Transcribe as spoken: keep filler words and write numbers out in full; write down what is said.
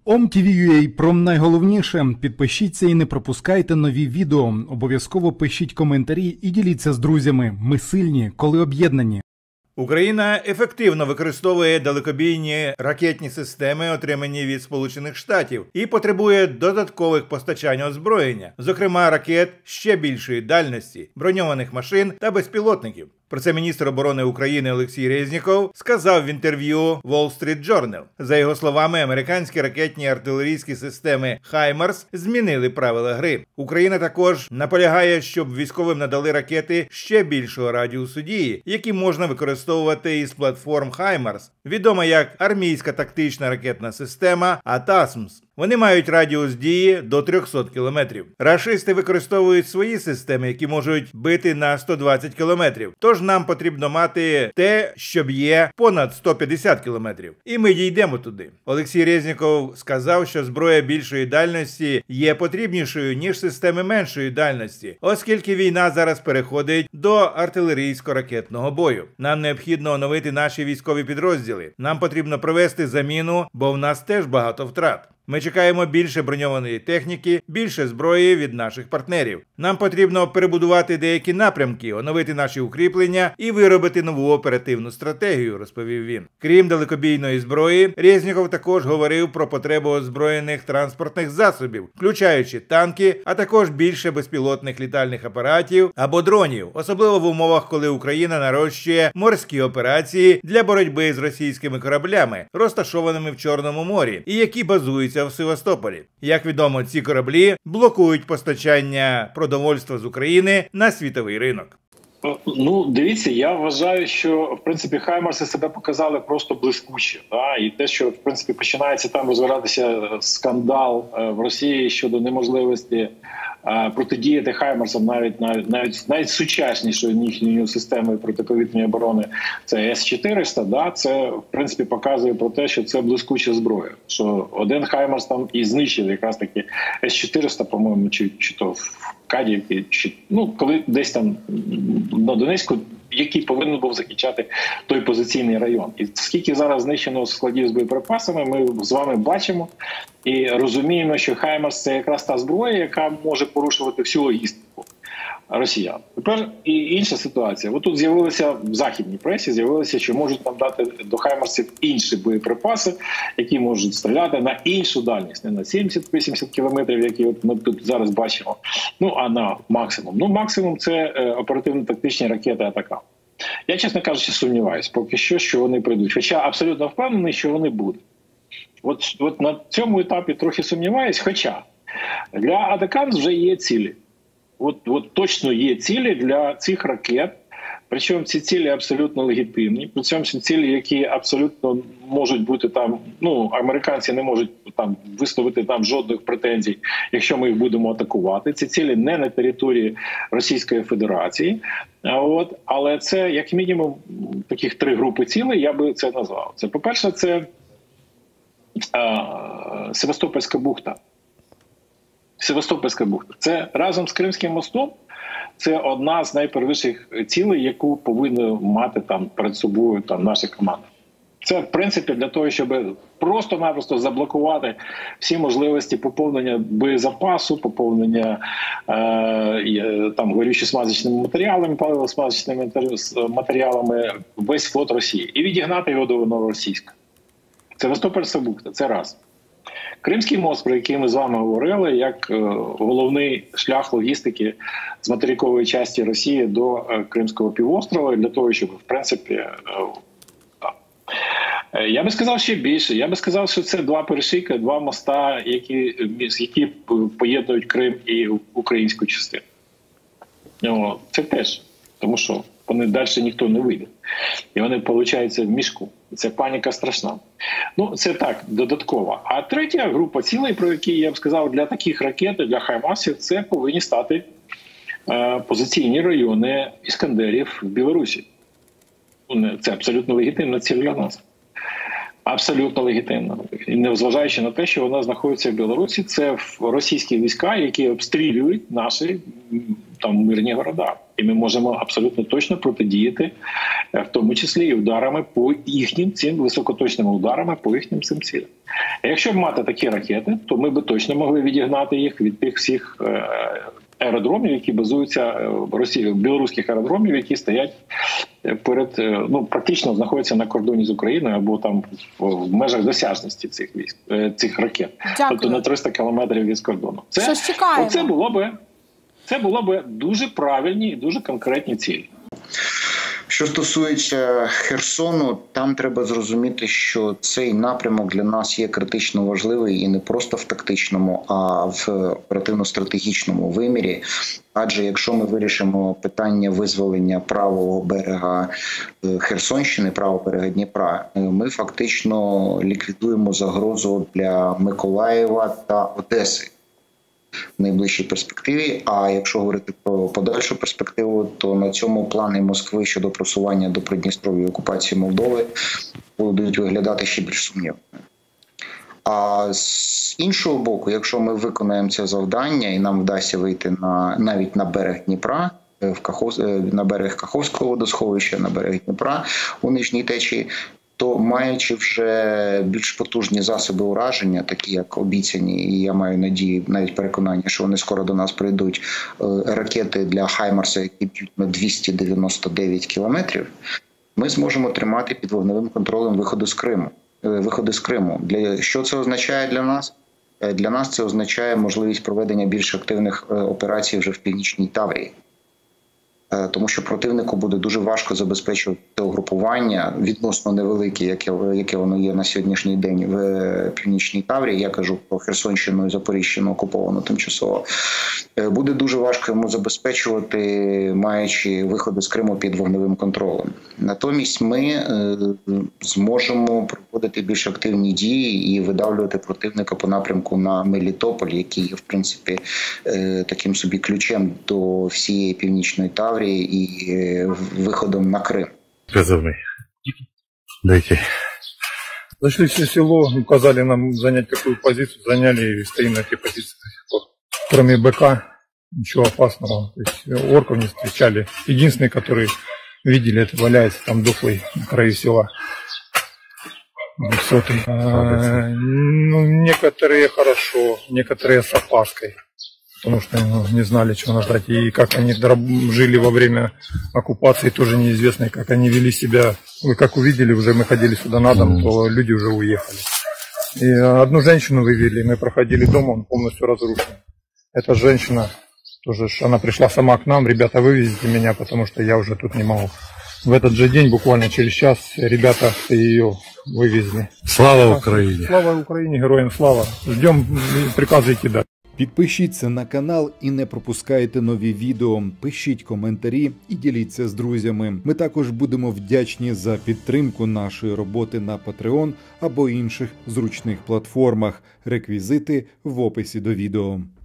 ом.ті.ві.ю.а про найголовніше. Підпишіться і не пропускайте нові відео. Обов'язково пишіть коментарі і діліться з друзями. Ми сильні, коли об'єднані. Україна ефективно використовує далекобійні ракетні системи, отримані від Сполучених Штатів, і потребує додаткових постачань озброєння, зокрема ракет ще більшої дальності, броньованих машин та безпілотників. Про це міністр оборони України Олексій Резніков сказав в інтерв'ю Wall Street Journal. За його словами, американські ракетні артилерійські системи «Хаймарс» змінили правила гри. Україна також наполягає, щоб військовим надали ракети ще більшого радіусу дії, які можна використовувати із платформ «Хаймарс», відома як армійська тактична ракетна система «Атасмс». Вони мають радіус дії до трьохсот кілометрів. Рашисти використовують свої системи, які можуть бити на сто двадцять кілометрів. Тож нам потрібно мати те, що б'є понад сто п'ятдесят кілометрів. І ми дійдемо туди. Олексій Резніков сказав, що зброя більшої дальності є потрібнішою, ніж системи меншої дальності, оскільки війна зараз переходить до артилерійсько-ракетного бою. Нам необхідно оновити наші військові підрозділи. Нам потрібно провести заміну, бо в нас теж багато втрат. Ми чекаємо більше броньованої техніки, більше зброї від наших партнерів. Нам потрібно перебудувати деякі напрямки, оновити наші укріплення і виробити нову оперативну стратегію, розповів він. Крім далекобійної зброї, Резніков також говорив про потребу озброєних транспортних засобів, включаючи танки, а також більше безпілотних літальних апаратів або дронів, особливо в умовах, коли Україна нарощує морські операції для боротьби з російськими кораблями, розташованими в Чорному морі, і які базуються в Севастополі. Як відомо, ці кораблі блокують постачання продовольства з України на світовий ринок. Ну, дивіться, я вважаю, що, в принципі, «Хаймарси» себе показали просто блискуче. Да? І те, що, в принципі, починається там розгоратися скандал в Росії щодо неможливості протидіяти «Хаймарсам» навіть, навіть, навіть, навіть сучаснішою їхньою системою протиповітряної оборони, це С чотириста, да? Це, в принципі, показує про те, що це блискуча зброя. Що один «Хаймарс» там і знищив якраз таки С чотириста, по-моєму, чи, чи то в Кадівці, чи, ну, коли десь там на Донецьку, який повинен був захищати той позиційний район. І скільки зараз знищено складів з боєприпасами, ми з вами бачимо і розуміємо, що «Хаймарс» – це якраз та зброя, яка може порушувати всю логістику росіян. Тепер і інша ситуація. От тут з'явилося в західній пресі, з'явилося, що можуть нам дати до «Хаймарсів» інші боєприпаси, які можуть стріляти на іншу дальність, не на сімдесят-вісімдесят кілометрів, які от ми тут зараз бачимо, ну а на максимум. Ну максимум – це е, оперативно-тактичні ракети «Атакам». Я, чесно кажучи, сумніваюся поки що, що вони прийдуть. Хоча абсолютно впевнений, що вони будуть. От, от на цьому етапі трохи сумніваюсь, хоча для «Атакам» вже є цілі. От, от точно є цілі для цих ракет, причому ці цілі абсолютно легітимні, причому ці цілі, які абсолютно можуть бути там, ну, американці не можуть там висловити там жодних претензій, якщо ми їх будемо атакувати. Ці цілі не на території Російської Федерації, от, але це як мінімум таких три групи цілей, я би це назвав. Це, по-перше, це а, Севастопольська бухта. Севастопольська бухта. Це разом з Кримським мостом, це одна з найперших цілей, яку повинна мати там перед собою там наша команда. Це, в принципі, для того, щоб просто-напросто всі можливості поповнення боєзапасу, поповнення е, там горючо-смазочними матеріалами, паливо-смазочними матеріалами, весь флот Росії. І відігнати його до Новоросійська. Севастопольська бухта – це раз. Кримський мост, про який ми з вами говорили, як е, головний шлях логістики з материкової частини Росії до е, Кримського півострова, для того, щоб, в принципі, е, е, я би сказав ще більше. Я би сказав, що це два перешийка, два моста, які, які поєднують Крим і українську частину. О, це теж, тому що вони далі ніхто не вийде. І вони, виходить, в мішку. Це паніка страшна. Ну, це так, додатково. А третя група цілей, про які я б сказав, для таких ракет, для «Хаймарсів», це повинні стати е, позиційні райони «Іскандерів» в Білорусі. Це абсолютно легітимна ціль для нас. Абсолютно легітимна. І незважаючи на те, що вона знаходиться в Білорусі, це російські війська, які обстрілюють наші там мирні города. І ми можемо абсолютно точно протидіяти в тому числі і ударами по їхнім цим високоточними ударами по їхнім цим цілям. А якщо б мати такі ракети, то ми б точно могли відігнати їх від тих всіх аеродромів, які базуються в Росії, білоруських аеродромів, які стоять перед, ну, практично знаходяться на кордоні з Україною або там в межах досяжності цих військ, цих ракет. Дякую. Тобто на триста кілометрів від кордону. Це, Що ж чекаємо? Це було би, це було би дуже правильні і дуже конкретні цілі. Що стосується Херсону, там треба зрозуміти, що цей напрямок для нас є критично важливий і не просто в тактичному, а в оперативно-стратегічному вимірі. Адже якщо ми вирішимо питання визволення правого берега Херсонщини, правого берега Дніпра, ми фактично ліквідуємо загрозу для Миколаєва та Одеси в найближчій перспективі. А якщо говорити про подальшу перспективу, то на цьому плани Москви щодо просування до Придністров'я і окупації Молдови будуть виглядати ще більш сумнівними. А з іншого боку, якщо ми виконаємо це завдання і нам вдасться вийти на, навіть на берег Дніпра, в Кахов, на берег Каховського водосховища, на берег Дніпра у нижній течії, то маючи вже більш потужні засоби ураження, такі як обіцяні, і я маю надію, навіть переконання, що вони скоро до нас прийдуть, ракети для Хаймарса, які б'ють на двісті дев'яносто дев'ять кілометрів, ми зможемо тримати під вогневим контролем виходи з Криму. Виходи з Криму. Для що це означає для нас? Для нас це означає можливість проведення більш активних операцій вже в Північній Таврії. Тому що противнику буде дуже важко забезпечувати угрупування, відносно невелике, яке, яке воно є на сьогоднішній день в Північній Таврії. Я кажу про Херсонщину і Запоріжжя окуповану тимчасово. Буде дуже важко йому забезпечувати, маючи виходи з Криму під вогневим контролем. Натомість ми зможемо проводити більш активні дії і видавлювати противника по напрямку на Мелітополь, який є, в принципі, таким собі ключем до всієї Північної Таврії и выходом на Крым. Призывный. Дайте. Зашли все село, указали нам занять какую позицию, заняли и стоим на этой позиции до сих пор. Кроме БК, ничего опасного. То есть орков не встречали. Единственный, который видели, это валяется там дохлый на краю села. Сотый. А, ну, некоторые хорошо, некоторые с опаской. Потому что ну, не знали, чего ждать. И как они жили во время оккупации, тоже неизвестно, как они вели себя. Вы как увидели, уже мы ходили сюда на дом, то люди уже уехали. И одну женщину вывели, мы проходили дом, он полностью разрушен. Эта женщина, тоже, она пришла сама к нам, ребята, вывезите меня, потому что я уже тут не могу. В этот же день, буквально через час, ребята ее вывезли. Слава Украине! Слава Украине, героям слава! Ждем приказа идти дальше. Підпишіться на канал і не пропускайте нові відео, пишіть коментарі і діліться з друзями. Ми також будемо вдячні за підтримку нашої роботи на Patreon або інших зручних платформах. Реквізити в описі до відео.